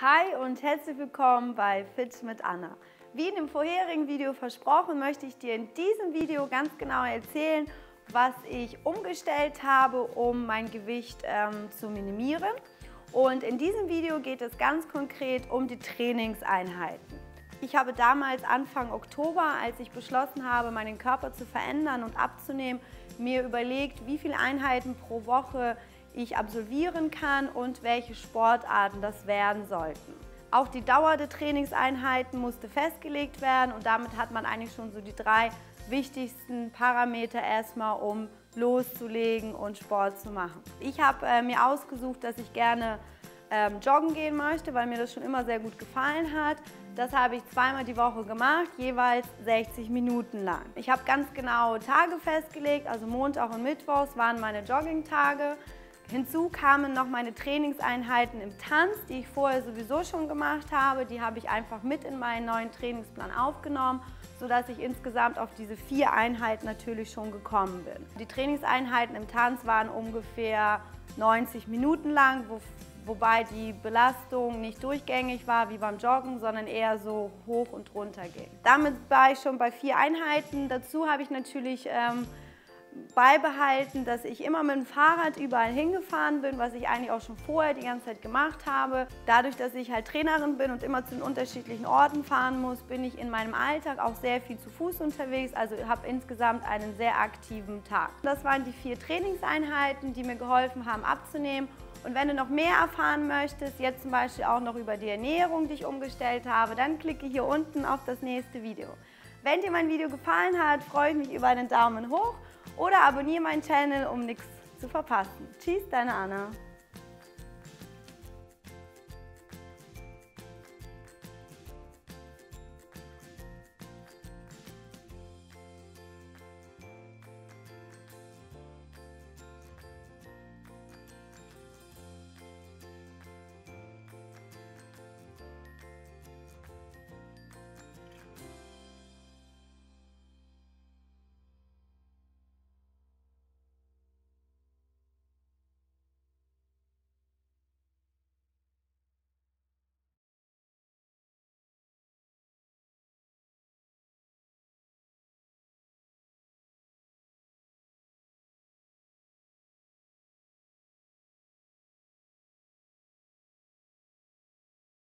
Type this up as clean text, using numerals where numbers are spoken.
Hi und herzlich willkommen bei Fit mit Anna. Wie in dem vorherigen Video versprochen, möchte ich dir in diesem Video ganz genau erzählen, was ich umgestellt habe, um mein Gewicht zu minimieren. Und in diesem Video geht es ganz konkret um die Trainingseinheiten. Ich habe damals Anfang Oktober, als ich beschlossen habe, meinen Körper zu verändern und abzunehmen, mir überlegt, wie viele Einheiten pro Woche ich absolvieren kann und welche Sportarten das werden sollten. Auch die Dauer der Trainingseinheiten musste festgelegt werden und damit hat man eigentlich schon so die 3 wichtigsten Parameter erstmal, um loszulegen und Sport zu machen. Ich habe mir ausgesucht, dass ich gerne joggen gehen möchte, weil mir das schon immer sehr gut gefallen hat. Das habe ich 2-mal die Woche gemacht, jeweils 60 Minuten lang. Ich habe ganz genaue Tage festgelegt, also Montag und Mittwochs waren meine Jogging-Tage. Hinzu kamen noch meine Trainingseinheiten im Tanz, die ich vorher sowieso schon gemacht habe. Die habe ich einfach mit in meinen neuen Trainingsplan aufgenommen, sodass ich insgesamt auf diese 4 Einheiten natürlich schon gekommen bin. Die Trainingseinheiten im Tanz waren ungefähr 90 Minuten lang, wobei die Belastung nicht durchgängig war wie beim Joggen, sondern eher so hoch und runter ging. Damit war ich schon bei 4 Einheiten. Dazu habe ich natürlich beibehalten, dass ich immer mit dem Fahrrad überall hingefahren bin, was ich eigentlich auch schon vorher die ganze Zeit gemacht habe. Dadurch, dass ich halt Trainerin bin und immer zu den unterschiedlichen Orten fahren muss, bin ich in meinem Alltag auch sehr viel zu Fuß unterwegs, also habe insgesamt einen sehr aktiven Tag. Das waren die 4 Trainingseinheiten, die mir geholfen haben abzunehmen. Und wenn du noch mehr erfahren möchtest, jetzt zum Beispiel auch noch über die Ernährung, die ich umgestellt habe, dann klicke hier unten auf das nächste Video. Wenn dir mein Video gefallen hat, freue ich mich über einen Daumen hoch oder abonniere meinen Channel, um nichts zu verpassen. Tschüss, deine Anna.